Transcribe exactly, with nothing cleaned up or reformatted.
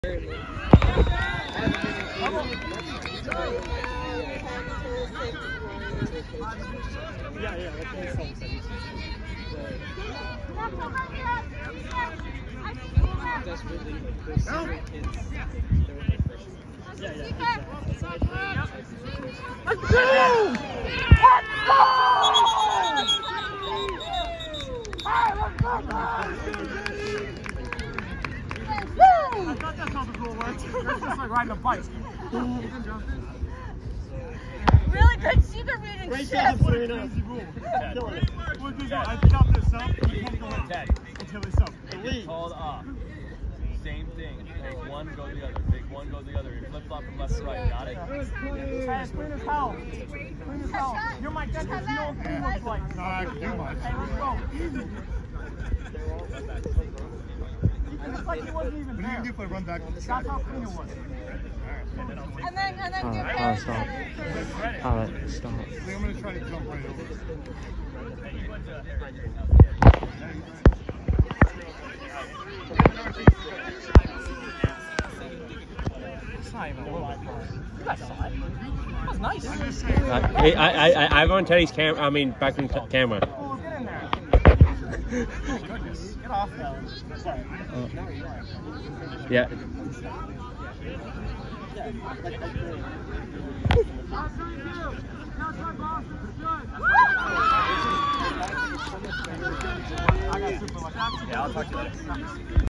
Yeah, yeah, that makes sense. That's really those secret kids. Yeah, yeah, exactly. Let's go! Let's go! Hey, let's go, guys! Woo! I thought that's how the rule worked. It's just like riding a bike. Really good secret reading. Great shit. job, What a Serena. crazy rule. Ted. Well, this is, I think out this up, you can't go in Ted. until it's up. Elite. Called off. Same thing. Take one, go the other. Take one, go the other. You flip flop from left to right. Got it? Hey, it's clean as hell. Clean as hell. You're my dentist. You know what clean looks like. No, I can do much. Hey, let's go. Easy. It's like he wasn't even What do there. you do if I run back? That's how clean it was. And then, and then Alright, give alright, stop. Alright, stop. I think I'm going to try to jump right over it. It's not even a little bit close. You guys saw it. That was nice. I'm just saying. Uh, I, I, I, I'm on Teddy's cam. I mean, back in ca- camera. Oh, get in there. Oh, goodness. Get off that. Sorry. Oh. Yeah. I got super lucky. Yeah, I'll talk to you later.